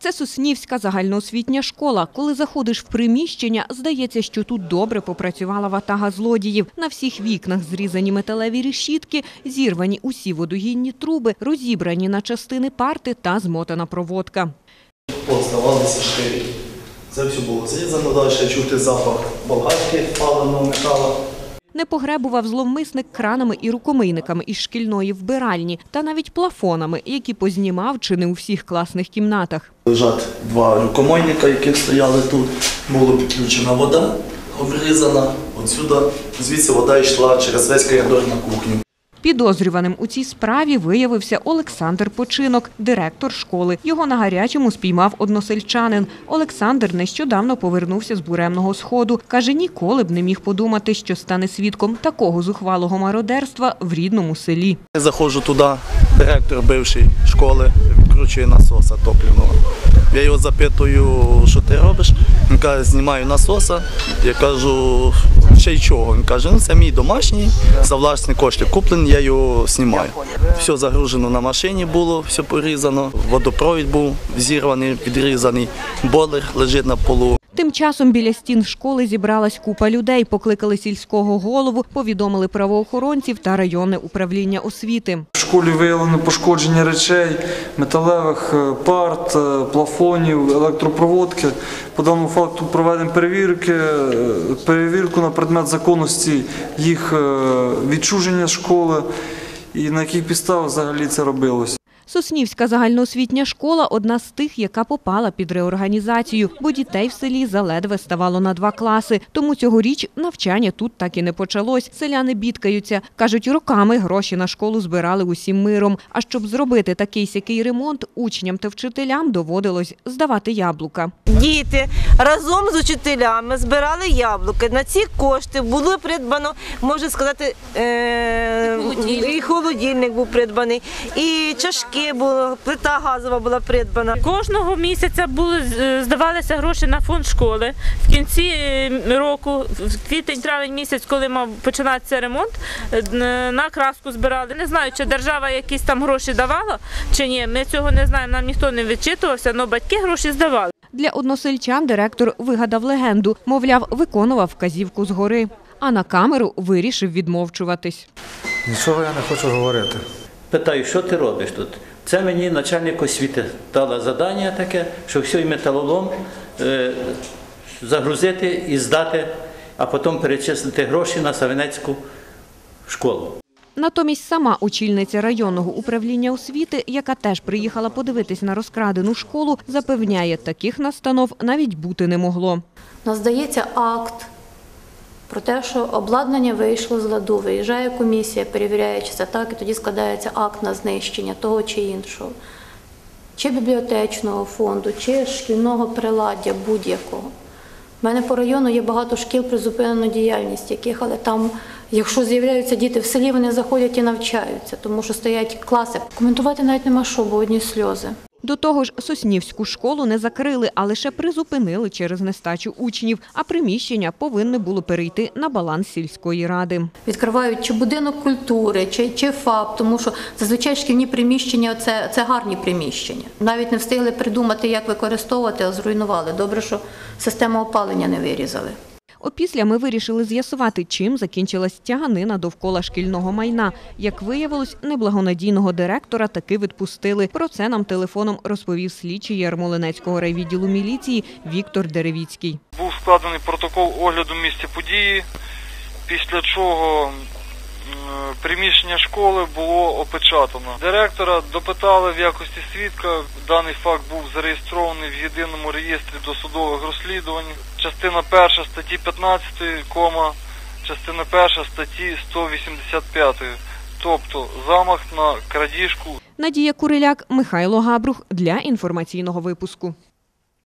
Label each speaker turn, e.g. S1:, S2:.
S1: Це Соснівська загальноосвітня школа. Коли заходиш в приміщення, здається, що тут добре попрацювала ватага злодіїв. На всіх вікнах зрізані металеві решітки, зірвані усі водогінні труби, розібрані на частини парти та змотана проводка.
S2: Поставалися шкірі. Це все було зрізано, далі чути запах болгарки, паленого металу.
S1: Не погребував зловмисник кранами і рукомийниками із шкільної вбиральні та навіть плафонами, які познімав чи не у всіх класних кімнатах.
S2: Лежать два рукомийника, які стояли тут. Була підключена вода, обрізана. Отсюди, звідси вода йшла через весь коридор на кухню.
S1: Підозрюваним у цій справі виявився Олександр Починок, директор школи. Його на гарячому спіймав односельчанин. Олександр нещодавно повернувся з буремного сходу. Каже, ніколи б не міг подумати, що стане свідком такого зухвалого мародерства в рідному селі.
S2: Я заходжу туди, директор бившої школи відкручує насоса топливного. Я його запитую, що ти робиш? Він каже, знімаю насоса. Я кажу, ще й чого? Він каже, це мій домашній, за власні кошти куплений, я його знімаю. Все загружено на машині було, все порізано, водопровід був зірваний, відрізаний, бойлер лежить на полу.
S1: Тим часом біля стін школи зібралась купа людей, покликали сільського голову, повідомили правоохоронців та районне управління освіти.
S3: В школі виявлено пошкодження речей, металевих парт, плафонів, електропроводки. По даному факту проведемо перевірку на предмет законності їх відчуження з школи і на яких підставах взагалі це робилось.
S1: Соснівська загальноосвітня школа – одна з тих, яка попала під реорганізацію, бо дітей в селі заледве ставало на 2 класи. Тому цьогоріч навчання тут так і не почалось. Селяни бідкаються. Кажуть, роками гроші на школу збирали усім миром. А щоб зробити такий-сякий ремонт, учням та вчителям доводилось здавати яблука.
S4: Діти разом з учителями збирали яблуки. На ці кошти було придбано, можна сказати, і холодильник був придбаний, і чашки було, плита газова була придбана.
S5: Кожного місяця здавалися гроші на фонд школи. В кінці року, в квітень-травень місяць, коли мав починатися ремонт, на краску збирали. Не знаю, чи держава якісь там гроші давала, чи ні. Ми цього не знаємо, нам ніхто не вичитувався, але батьки гроші здавали.
S1: Для односельчан директор вигадав легенду. Мовляв, виконував вказівку згори. А на камеру вирішив відмовчуватись.
S6: Нічого я не хочу говорити.
S7: Питаю, що ти робиш тут? Це мені начальник освіти дала завдання таке, що всій металолом загрузити і здати, а потім перечислити гроші на Савинецьку школу.
S1: Натомість сама очільниця районного управління освіти, яка теж приїхала подивитись на розкрадену школу, запевняє, таких настанов навіть бути не могло.
S8: У нас здається акт про те, що обладнання вийшло з ладу, виїжджає комісія, перевіряє, чи це так, і тоді складається акт на знищення того чи іншого. Чи бібліотечного фонду, чи шкільного приладдя будь-якого. У мене по району є багато шкіл призупинено діяльність яких, але там, якщо з'являються діти в селі, вони заходять і навчаються, тому що стоять класи. Коментувати навіть нема що, бо одні сльози.
S1: До того ж, Соснівську школу не закрили, а лише призупинили через нестачу учнів, а приміщення повинне було перейти на баланс сільської ради.
S8: Відкривають чи будинок культури, чи ФАП, тому що зазвичай шкільні приміщення – це гарні приміщення. Навіть не встигли придумати, як використовувати, а зруйнували. Добре, що систему опалення не вирізали.
S1: Опісля ми вирішили з'ясувати, чим закінчилась тяганина довкола шкільного майна. Як виявилось, неблагонадійного директора таки відпустили. Про це нам телефоном розповів слідчий Ярмолинецького райвідділу міліції Віктор Деревіцький.
S9: Був складений протокол огляду місця події, після чого приміщення школи було опечатано. Директора допитали в якості свідка. Даний факт був зареєстрований в єдиному реєстрі досудових розслідувань. Частина 1 статті 15, частина 1 статті 185, тобто замах на крадіжку.
S1: Надія Куриляк, Михайло Габрух для інформаційного випуску.